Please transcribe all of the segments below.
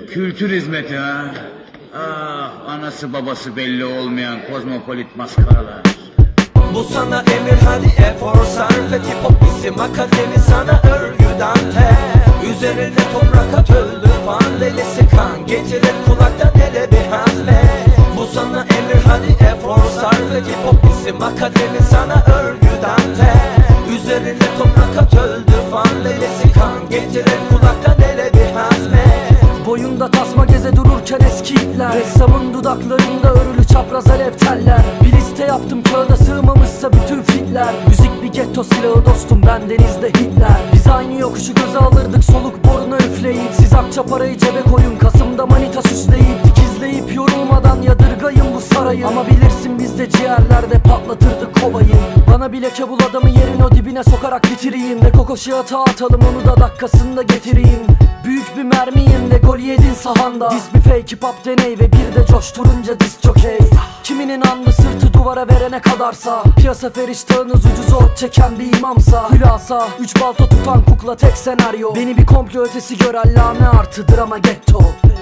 Kültür hizmeti ha. Ah, anası babası belli olmayan kozmopolit maskaralar. Bu sana emir, hadi efor sarf et. Hip hop isim akademi, sana örgü Dante. Üzerine toprak at, öldür fan delisi kan. Getirir kulaktan ele bir hazme. Bu sana emir, hadi efor sarf et. Hip hop isim akademi, sana örgü Dante. Üzerine toprak at, öldür fan delisi kan. Getirir kulaktan ele bir hazme. Boyunda tasma geze dururken eski ipler. Ressamın dudaklarında örülü çapraz alev teller. Bir liste yaptım kağıda sığmamışsa bütün fitler. Müzik bir getto silahı dostum, ben denizde Hitler. Biz aynı yokuşu göze alırdık soluk borunu üfleyip. Siz akça parayı cebe koyun, Kasım'da manita süsleyip. Dikizleyip yorulmadan yadırgayın bu sarayı. Ama bilirsin biz de ciğerlerde patlatırdık kovayı. Bana bir leke bul, adamı yerin o dibine sokarak bitireyim. Ve kokoşu atağa atalım, onu da dakikasında getireyim. Büyük bir mermiyim ve gol yedin sahanda. Diz bir fake hip hop deney ve bir de coşturunca diz jokey. Kiminin anlı sırtı duvara verene kadarsa. Piyasa feriştahınız ucuz ot çeken bir imamsa. Hülasa 3 balta tutan kukla tek senaryo. Beni bir komplo ötesi gör, allame artı drama getto.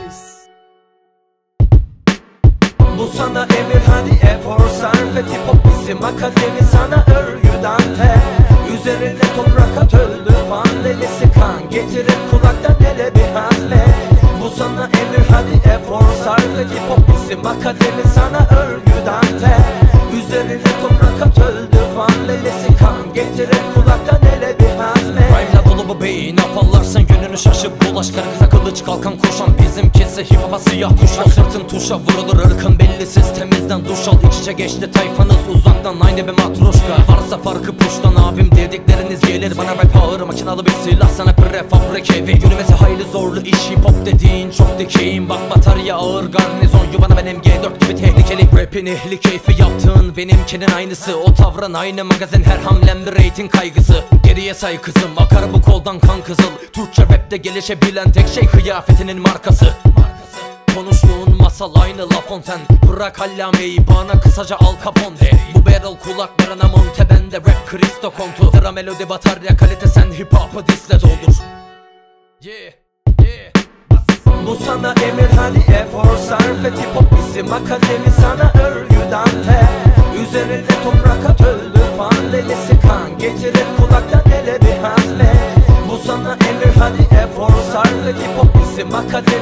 Bu sana emir, hadi efor sarf et. Hip hop isim akademi, sana örgü Dante. Üzerine toprak at, öldür fan delisi kan. Getirir kulaktan ele bir hazme. Bu sana emir, hadi efor sarf et. Hip hop isim akademi, sana örgü Dante. Üzerine toprak at, öldür fan delisi kan. Getirir kulaktan ele bir hazme. Rhyme'la dolu bu beyin, afallarsan yönünü şaşıp bulaş. Kara kıza kılıç kalkan kurşan, bizimkisi hip hop'a siyah kuşak. Sırtın tuşa vurulur, ırkın bellisiz, temizden duş al. İç içe geçti tayfanız uzaktan, aynı bir matruşka. Varsa farkı puştan, abim dedikleriniz gelir. Bana rap ağır, makinalı bir silah, sana prefabrik evi. Yürümesi hayli zorlu iş, hip hop dediğin çok dikeyim. Bak batarya ağır, garnizon yuvana, ben MG4 gibi tehlikeli. Rap'in ehli keyfi yaptığın benimkinin aynısı. O tavrın aynı, magazin her hamlemde reyting kaygısı. Geriye say kızım, akar bu koldan kan kızıl. Türkçe rapte gelişebilen tek şey kıyafetinin markası. Konuştuğun masal aynı La Fontaine. Bırak allameyi, bana kısaca Al Capone de. Bu barrel kulaklarına monte, bende rap Kristo kontu. Sıra melodi batarya kalite, sen hip hop'ı disle doldur. Bu sana emir, hadi efor sarf et. Hip hop isim akademi, sana örgü Dante. Üzerine toprak at, öldür fan delisi kan. Getirir kulaktan ele bir hazme. Bu sana emir, hadi efor sarf et. Hip hop isim akademi,